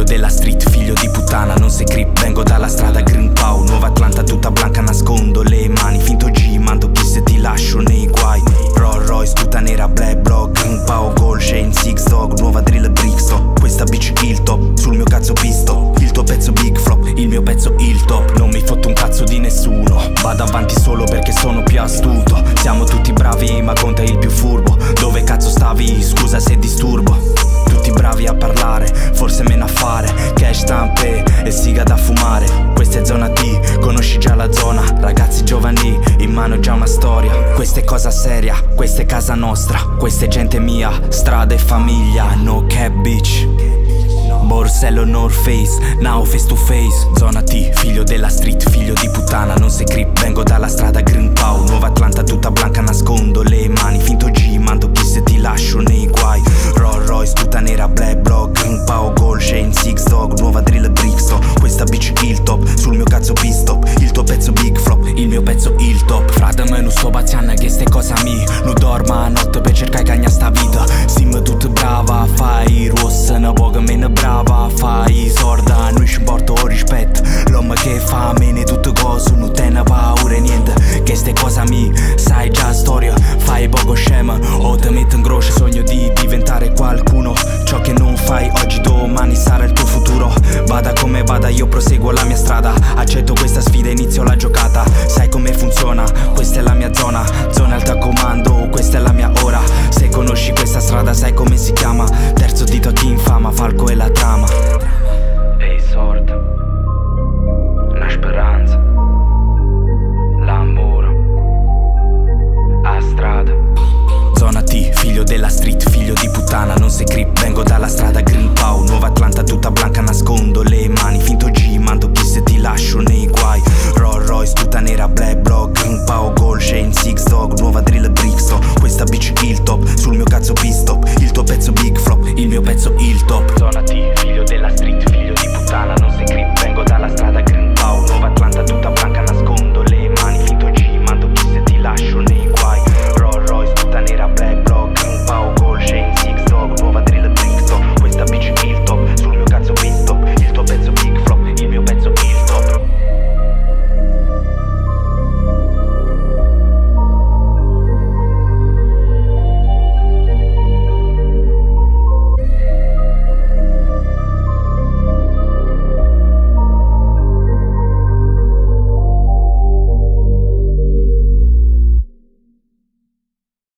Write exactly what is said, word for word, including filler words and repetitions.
della street, figlio di puttana, non sei creep, vengo dalla strada Green Pau, Nuova Atlanta tutta blanca, nascondo le mani, finto G, mando kiss e ti lascio nei guai. Rolls Royce tutta nera, black block, Green Pau, gold chain, six dog, nuova drill Brixton. Questa bitch il top, sul mio cazzo pisto, il tuo pezzo big flop, il mio pezzo il top. Non mi fotto un cazzo di nessuno, vado avanti solo perché sono più astuto. Siamo tutti bravi ma conta il più furbo. Dove cazzo stavi? Scusa se disturbo. Tutti bravi a parlare, forse meno a fare. Cash, stampe e siga da fumare. Questa è zona T, conosci già la zona. Ragazzi giovani, in mano già una storia. Questa è cosa seria, questa è casa nostra. Questa è gente mia, strada e famiglia. No cap bitch, Borsello North Face, now face to face. Zona T, figlio della street, figlio di puttana, non sei creep, vengo dalla strada Green Pau, Nuova Atlanta tutta blanca, nascondo le mani, finto G, mando kiss e ti lascio nei guai. Rolls Royce tutta nera, black block, Green Pau, gold chain, six dog, nuova drill Brixton. Questa bitch il top, sul mio cazzo pistop, il tuo pezzo big flop, il mio pezzo il top. Frate me non sto bazziando che ste cosa mi, non dormo a notte per cercare cagna sta vita. Sim tutta brava, fai rossa, una poca meno brava, fai sorda, non ci importa o rispetto. L'uomo che fa meno tutte cose, non te ne paura niente. Che ste cosa mi, sai già storia, fai poco scema o te metto in croce. Sogno di diventare qualcuno, ciò che non fai oggi domani sarà il tuo futuro. Vada come vada io proseguo la mia strada, accetto questa sfida, inizio la giocata. Sai come funziona, questa è la mia zona, zona alta comando, questa è la mia ora. Se conosci questa strada sai come si chiama, terzo dito a chi infama, Falco e la trama. Ehi sorda, una speranza.